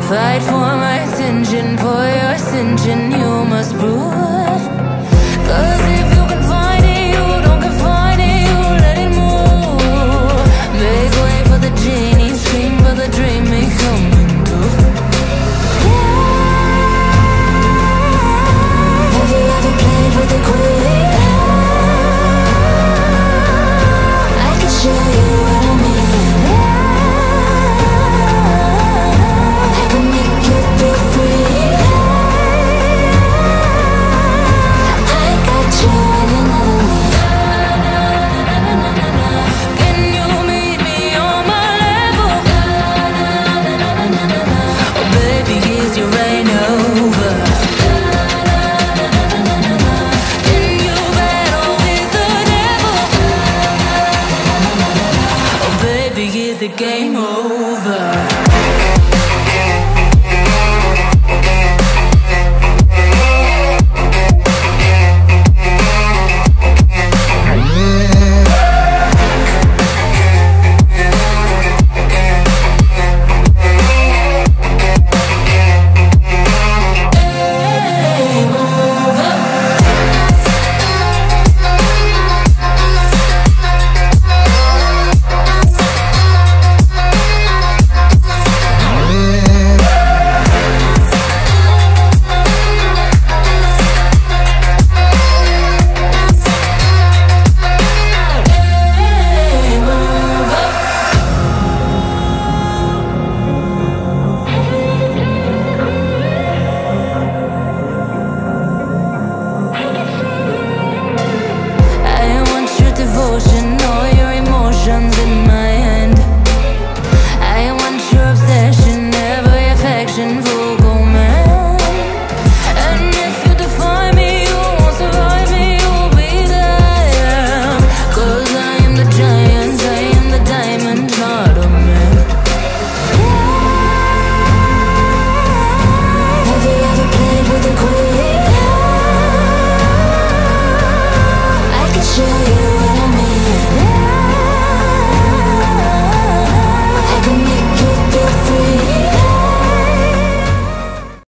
Fight for my attention, for your ascension, you must prove. Cause if you can find it, you don't confine it, you let it move. Make way for the genie.